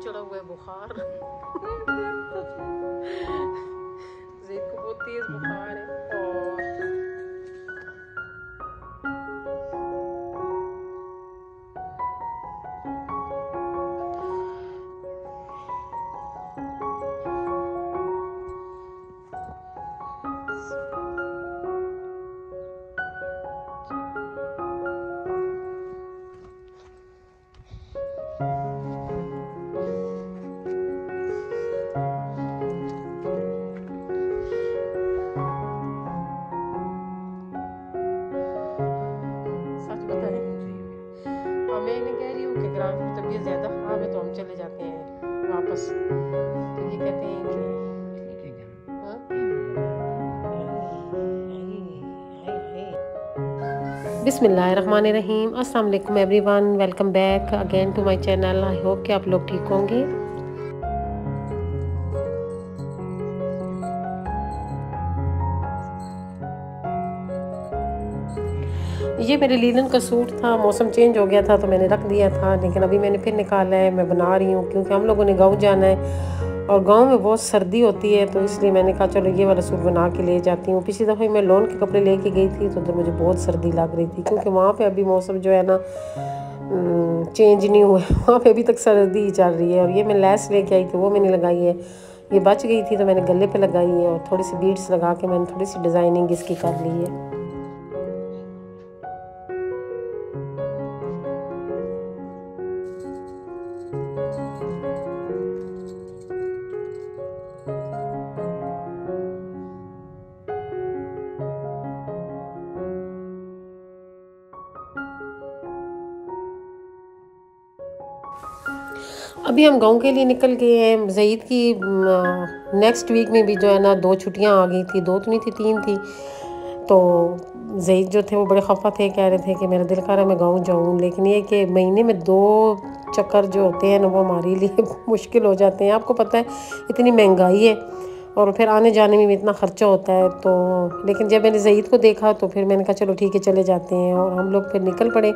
चढ़ा हुआ है बुखार। ज़ैद को बहुत तेज बुखार है। मैं इन्हें कह रही हूँ कि अगर आपकी तबीयत ज़्यादा ख़राब है तो हम चले जाते हैं वापस। तो ये कहते हैं कि बिस्मिल्लाहिर्रहमानिर्रहीम। अस्सलाम वालेकुम everyone, welcome back again to my channel. I hope कि आप लोग ठीक होंगे। ये मेरे लीलन का सूट था, मौसम चेंज हो गया था तो मैंने रख दिया था, लेकिन अभी मैंने फिर निकाला है। मैं बना रही हूँ क्योंकि हम लोगों ने गाँव जाना है और गांव में बहुत सर्दी होती है, तो इसलिए मैंने कहा चलो ये वाला सूट बना के ले जाती हूँ। पिछली दफ़ा मैं लॉन के कपड़े लेके गई थी तो उधर मुझे बहुत सर्दी लग रही थी क्योंकि वहाँ पे अभी मौसम जो है ना चेंज नहीं हुआ है, वहाँ पे अभी तक सर्दी ही चल रही है। और ये मैं लेस लेके आई थी, वो मैंने लगाई है, ये बच गई थी तो मैंने गले पे लगाई है और थोड़ी सी बीड्स लगा के मैंने थोड़ी सी डिज़ाइनिंग इसकी कर ली है। अभी हम गांव के लिए निकल गए हैं। ज़ईद की नेक्स्ट वीक में भी जो है ना 2 छुट्टियां आ गई थी, 2 तो नहीं थी 3 थी। तो ज़ईद जो थे वो बड़े खफा थे, कह रहे थे कि मेरा दिल कर रहा है मैं गाँव जाऊँ, लेकिन ये कि महीने में 2 चक्कर जो होते हैं ना वो हमारे लिए मुश्किल हो जाते हैं। आपको पता है इतनी महंगाई है और फिर आने जाने में भी इतना ख़र्चा होता है। तो लेकिन जब मैंने ज़ईद को देखा तो फिर मैंने कहा चलो ठीक है चले जाते हैं, और हम लोग फिर निकल पड़े।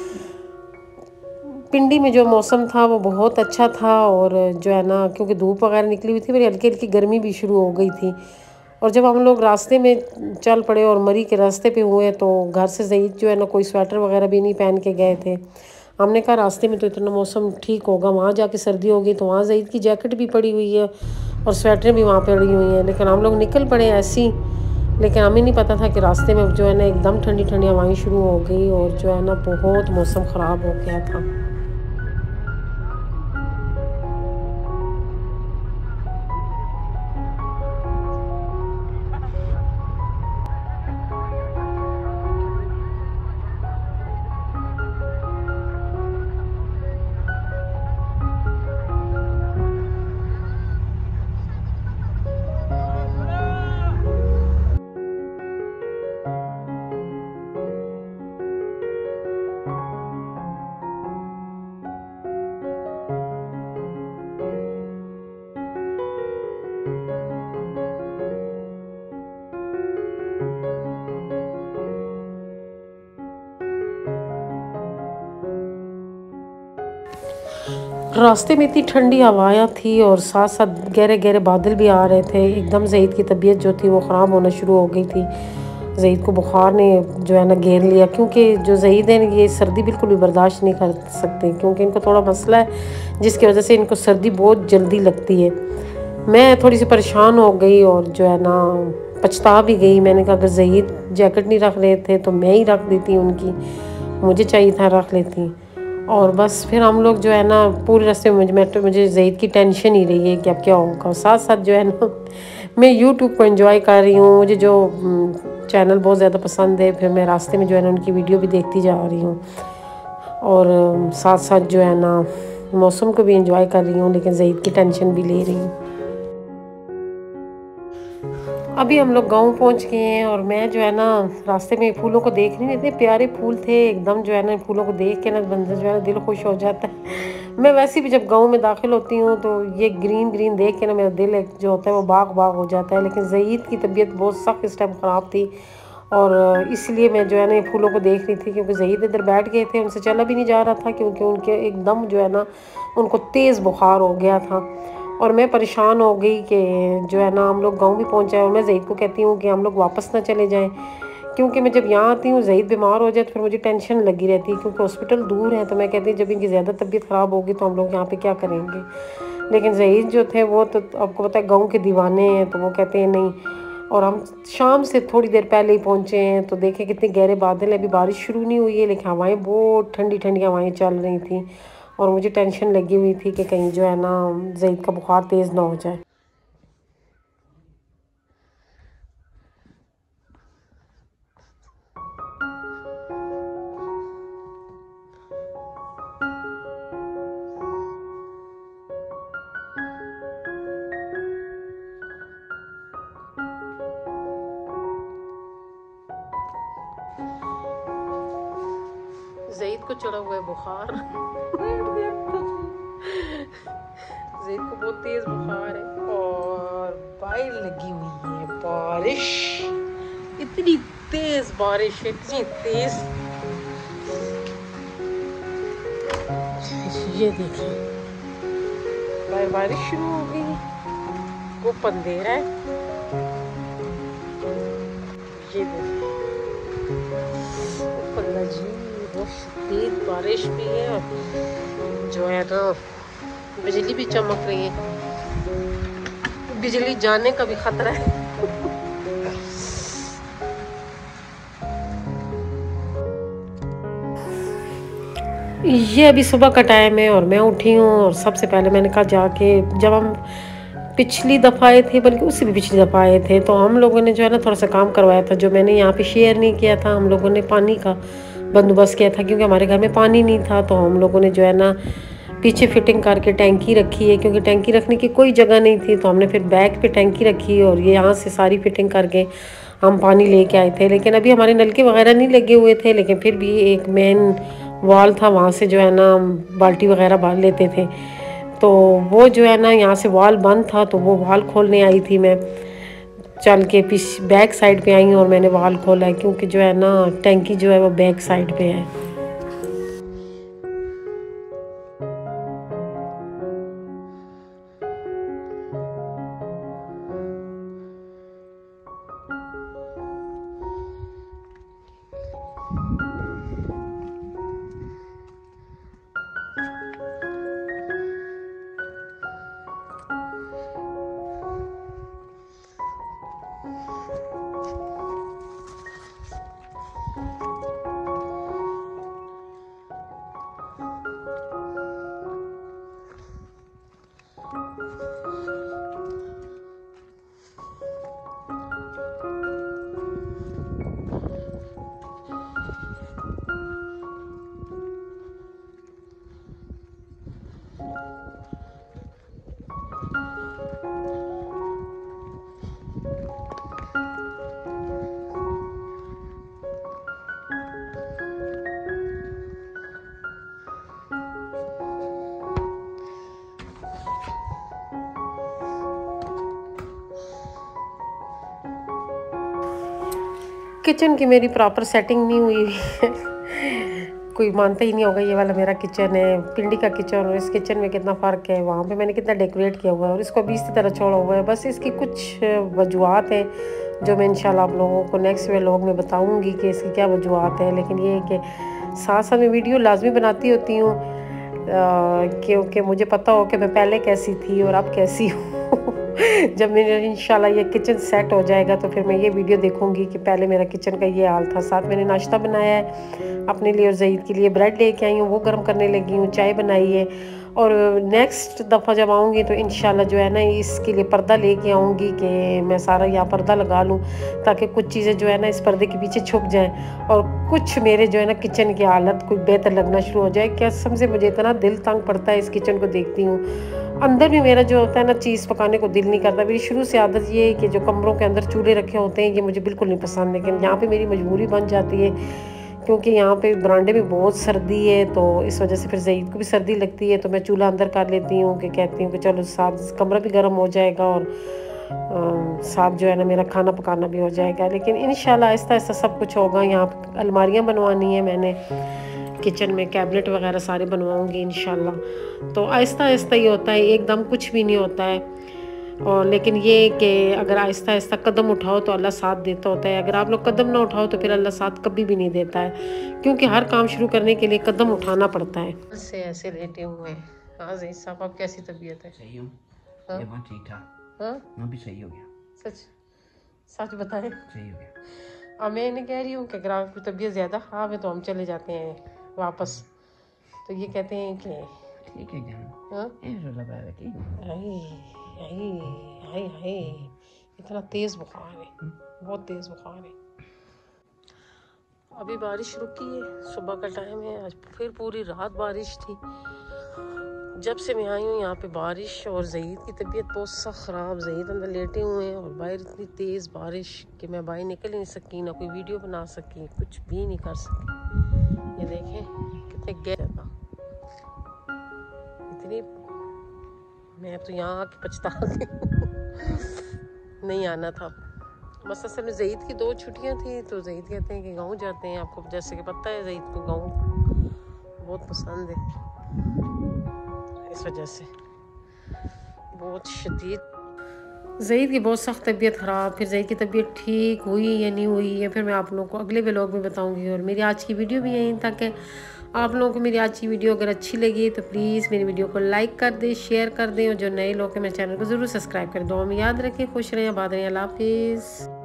पिंडी में जो मौसम था वो बहुत अच्छा था, और जो है ना क्योंकि धूप वगैरह निकली हुई थी, मेरी हल्की हल्की गर्मी भी शुरू हो गई थी। और जब हम लोग रास्ते में चल पड़े और मरी के रास्ते पे हुए तो घर से ज़ईद जो है ना कोई स्वेटर वगैरह भी नहीं पहन के गए थे। हमने कहा रास्ते में तो इतना मौसम ठीक होगा, वहाँ जाके सर्दी होगी, तो वहाँ ज़ईद की जैकेट भी पड़ी हुई है और स्वेटरें भी वहाँ पड़ी हुई हैं। लेकिन हम लोग निकल पड़े ऐसी, लेकिन हमें नहीं पता था कि रास्ते में जो है ना एकदम ठंडी ठंडी हवाएं शुरू हो गई और जो है ना बहुत मौसम ख़राब हो गया था। रास्ते में इतनी ठंडी हवाएं थी और साथ साथ गहरे गहरे बादल भी आ रहे थे। एकदम ज़ईद की तबीयत जो थी वो ख़राब होना शुरू हो गई थी। ज़ईद को बुखार ने जो है ना घेर लिया, क्योंकि जो ज़ईद है ये सर्दी बिल्कुल भी बर्दाश्त नहीं कर सकते, क्योंकि इनको थोड़ा मसला है जिसकी वजह से इनको सर्दी बहुत जल्दी लगती है। मैं थोड़ी सी परेशान हो गई और जो है ना पछता भी गई। मैंने कहा अगर ज़ईद जैकेट नहीं रख रहे थे तो मैं ही रख देती उनकी, मुझे चाहिए था रख लेती। और बस फिर हम लोग जो है ना पूरे रास्ते में मुझे ज़ईद की टेंशन ही रही है कि अब क्या होगा। साथ साथ जो है ना मैं यूट्यूब को एंजॉय कर रही हूँ, मुझे जो चैनल बहुत ज़्यादा पसंद है, फिर मैं रास्ते में जो है ना उनकी वीडियो भी देखती जा रही हूँ और साथ साथ जो है ना मौसम को भी एंजॉय कर रही हूँ, लेकिन ज़ईद की टेंशन भी ले रही हूँ। अभी हम लोग गांव पहुंच गए हैं और मैं जो है ना रास्ते में फूलों को देख रही हूँ। इतने प्यारे फूल थे एकदम, जो है ना फूलों को देख के ना बंदा जो है ना दिल खुश हो जाता है। मैं वैसे भी जब गांव में दाखिल होती हूँ तो ये ग्रीन ग्रीन देख के ना मेरा दिल जो होता है वो बाग बाग हो जाता है। लेकिन ज़ईद की तबीयत बहुत सख्त इस टाइम ख़राब थी और इसलिए मैं जो है ना ये फूलों को देख रही थी, क्योंकि ज़हीद इधर बैठ गए थे, उनसे चला भी नहीं जा रहा था, क्योंकि उनके एकदम जो है ना उनको तेज़ बुखार हो गया था। और मैं परेशान हो गई कि जो है ना हम लोग गाँव भी पहुँच जाए, और मैं ज़हीद को कहती हूँ कि हम लोग वापस ना चले जाएँ, क्योंकि मैं जब यहाँ आती हूँ ज़हीद बीमार हो जाए तो फिर मुझे टेंशन लगी रहती है, क्योंकि हॉस्पिटल दूर है। तो मैं कहती हूँ जब इनकी ज़्यादा तबीयत ख़राब होगी तो हम लोग यहाँ पे क्या करेंगे। लेकिन ज़हीद जो थे वो तो आपको पता है गाँव के दीवाने हैं, तो वो कहते हैं नहीं। और हम शाम से थोड़ी देर पहले ही पहुँचे हैं, तो देखें कितने गहरे बादल हैं। अभी बारिश शुरू नहीं हुई है, लेकिन हवाएँ बहुत ठंडी ठंडी हवाएँ चल रही थी, और मुझे टेंशन लगी हुई थी कि कहीं जो है ना ज़हीद का बुखार तेज़ ना हो जाए। ज़हीद को चढ़ा हुआ है बुखार। ज़हीद को बहुत तेज बुखार है, और बारिश लगी हुई है। बारिश इतनी तेज, बारिश इतनी तेज, ये देखिए बारिश शुरू हो गई। वो अंधेरा है, ये देखिए पल्ला जी, वो शदीद बारिश भी है, और जो है ना बिजली भी चमक रही है, बिजली जाने का भी खतरा है। ये अभी सुबह का टाइम है और मैं उठी हूँ, और सबसे पहले मैंने कहा जाके, जब हम पिछली दफ़ा आए थे, बल्कि उससे भी पिछली दफ़ा आए थे, तो हम लोगों ने जो है ना थोड़ा सा काम करवाया था जो मैंने यहाँ पे शेयर नहीं किया था। हम लोगों ने पानी का बंदोबस्त किया था, क्योंकि हमारे घर में पानी नहीं था। तो हम लोगों ने जो है ना पीछे फिटिंग करके टैंकी रखी है, क्योंकि टैंकी रखने की कोई जगह नहीं थी, तो हमने फिर बैक पे टैंकी रखी, और ये यहाँ से सारी फिटिंग करके हम पानी लेके आए थे। लेकिन अभी हमारे नलके वगैरह नहीं लगे हुए थे, लेकिन फिर भी एक मेन वॉल था, वहाँ से जो है ना बाल्टी वगैरह भर लेते थे। तो वो जो है ना यहाँ से वॉल बंद था, तो वो वॉल खोलने आई थी मैं, चल के बैक साइड पे आई हूँ और मैंने वॉल खोला है, क्योंकि जो है ना टैंकी जो है वो बैक साइड पे है। किचन की मेरी प्रॉपर सेटिंग नहीं हुई है। कोई मानता ही नहीं होगा ये वाला मेरा किचन है, पिंडी का किचन, और इस किचन में कितना फ़र्क है। वहाँ पे मैंने कितना डेकोरेट किया हुआ है, और इसको अभी इसी तरह छोड़ा हुआ है। बस इसकी कुछ वजूहत हैं जो मैं इंशाल्लाह आप लोगों को नेक्स्ट व्लॉग में बताऊँगी कि इसकी क्या वजूहत है। लेकिन ये है कि साथ साथ में वीडियो लाजमी बनाती होती हूँ, क्योंकि मुझे पता हो कि मैं पहले कैसी थी और अब कैसी हूँ। जब मेरा इंशाल्लाह ये किचन सेट हो जाएगा तो फिर मैं ये वीडियो देखूंगी कि पहले मेरा किचन का ये हाल था। साथ मैंने नाश्ता बनाया है अपने लिए और ज़हीद के लिए, ब्रेड लेके आई हूँ, वो गर्म करने लगी हूँ, चाय बनाई है। और नेक्स्ट दफ़ा जब आऊँगी तो इंशाल्लाह जो है ना इसके लिए पर्दा लेके आऊँगी कि मैं सारा यहाँ पर्दा लगा लूँ, ताकि कुछ चीज़ें जो है ना इस पर्दे के पीछे छुप जाएँ, और कुछ मेरे जो है ना किचन की हालत कुछ बेहतर लगना शुरू हो जाए। कसम से मुझे इतना दिल तंग पड़ता है इस किचन को देखती हूँ। अंदर भी मेरा जो होता है ना चीज़ पकाने को दिल नहीं करता। मेरी शुरू से आदत ये है कि जो कमरों के अंदर चूल्हे रखे होते हैं ये मुझे बिल्कुल नहीं पसंद, लेकिन यहाँ पे मेरी मजबूरी बन जाती है, क्योंकि यहाँ पे बरांडे में बहुत सर्दी है, तो इस वजह से फिर ज़हीद को भी सर्दी लगती है। तो मैं चूल्हा अंदर कर लेती हूँ कि कहती हूँ कि चलो साथ कमरा भी गर्म हो जाएगा और साथ जो है ना मेरा खाना पकाना भी हो जाएगा। लेकिन इंशाल्लाह आहिस्ता आहिस्ता सब कुछ होगा। यहाँ अलमारियाँ बनवानी है मैंने, किचन में कैबिनेट वगैरह सारे बनवाऊँगी इंशाल्लाह। तो आहिस्ता आहिस्ता ही होता है, एकदम कुछ भी नहीं होता है। और लेकिन ये कि अगर आहिस्ता आहिस्ता कदम उठाओ तो अल्लाह साथ देता होता है। अगर आप लोग कदम ना उठाओ तो फिर अल्लाह साथ कभी भी नहीं देता है, क्योंकि हर काम शुरू करने के लिए कदम उठाना पड़ता है। ऐसे ऐसे लेटे हुए हैं। हाँ ज़हीद साहब, आप कैसी तबीयत है? सही हूँ, ठीक ठाक। हाँ मैं भी सही हो गया। सच सच बताएं, सही हो गया। अब मैं इन्हें कह रही हूँ कि अगर आपकी तबीयत ज़्यादा ख़राब है तो हम चले जाते हैं वापस, तो ये कहते हैं कि ठीक है जान। हाँ हाय हाय, इतना तेज़ बुखार है, बहुत तेज़ बुखार है। अभी बारिश रुकी है, सुबह का टाइम है, आज फिर पूरी रात बारिश थी। जब से मैं आई हूँ यहाँ पे बारिश, और ज़हीद की तबीयत बहुत सख्त ख़राब। ज़हीद अंदर लेटे हुए हैं और बाहर इतनी तेज़ बारिश कि मैं बाहर निकल ही नहीं सकी, ना कोई वीडियो बना सकी, कुछ भी नहीं कर सकी। ये देखें कितने गहरा, इतनी, मैं तो यहाँ आके पछता नहीं आना था। बस असल में ज़हीद की 2 छुट्टियाँ थी, तो ज़हीद कहते हैं कि गाँव जाते हैं। आपको जैसे कि पता है ज़हीद को गाँव बहुत पसंद है, इस वजह से बहुत शदीद ज़हीद की बहुत सख्त तबीयत ख़राब। फिर ज़हीद की तबीयत ठीक हुई या नहीं हुई है फिर मैं आप लोगों को अगले व्लॉग में बताऊंगी। और मेरी आज की वीडियो भी यहीं तक है। आप लोगों को मेरी आज की वीडियो अगर अच्छी लगी तो प्लीज़ मेरी वीडियो को लाइक कर दें, शेयर कर दें, और जो नए लोग हैं मेरे चैनल को ज़रूर सब्सक्राइब कर दो। हम याद रखें, खुश रहें, आबाद रहें। अल्लाह हाफिज़।